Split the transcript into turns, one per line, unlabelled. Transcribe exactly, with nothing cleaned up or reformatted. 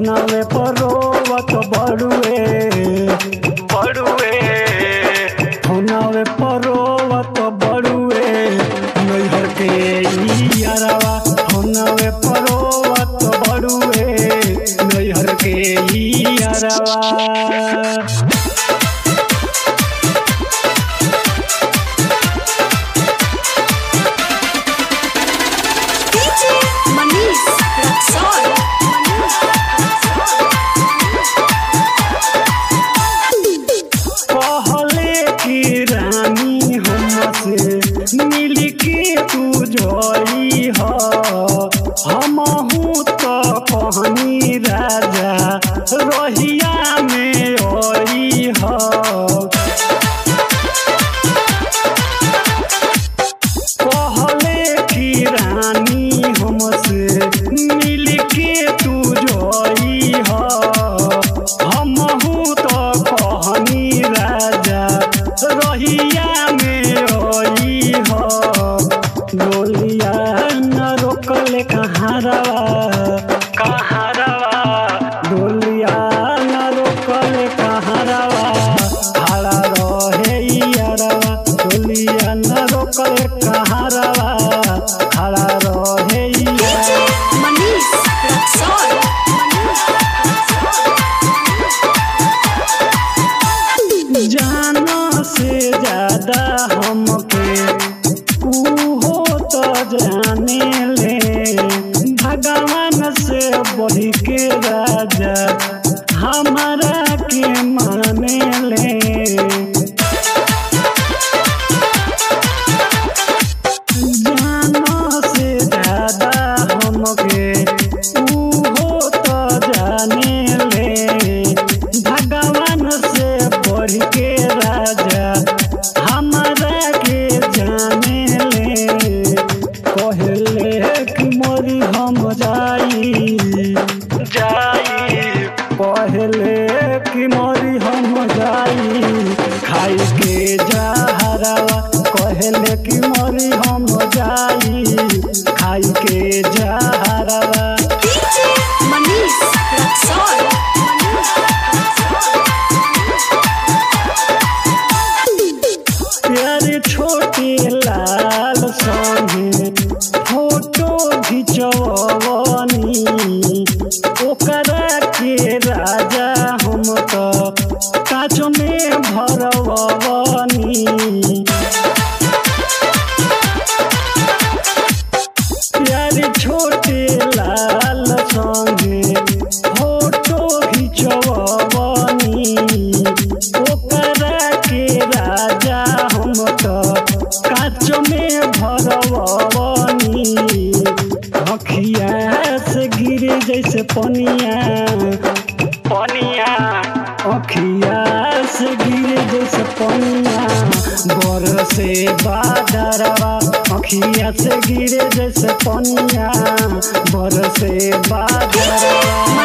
फोनवे पर रोवत बड़ुए बड़ुए फोनवे पर रोवत बड़ुए नैहर के यारवा फोनवे पर रोवत बड़ुए नैहर के यारवा। मिल के तू जोई हो हमहू तो कहनी राजा रहिया में ओई हो कहले की रानी हमसे मिल के तू जोई हो हमहू तो कहनी राजा रहिया में ओई हो। डोलिया न रोकले कहाँ रवा कहाँ रवा डोलिया न रोकले कहाँ रवा खड़ा रहे यारवा डोलिया न रोकले कहाँ रवा खड़ा रहे जाना से ज्यादा हमके जाने ले भगवान से बढ़ के राजा हमारा के माने ले जानो से ज्यादा हमके हो तो जाने ले भगवान से बढ़ के राजा हमारा के जाने कहले कि मोरी हम जाई जाई कहले कि मोरी हम जाई खाई के जहरवा कहले कि मोरी हम जाई खाई के जहरवा। प्यारे छोटे लाल संगे फोटो खिंचवनी ओकरा के राजा हम तो कांच में भरवनी प्यारे छोटे लाल संगे फोटो खिंचवनी ओकरा के राजा हम तो कांच में भरवनी अखिया से गिरे जैसे पनिया पनिया अखिया से गिरे जैसे पनिया बरसे बादरवा अखिया से गिरे जैसे पनिया बरसे बादरवा।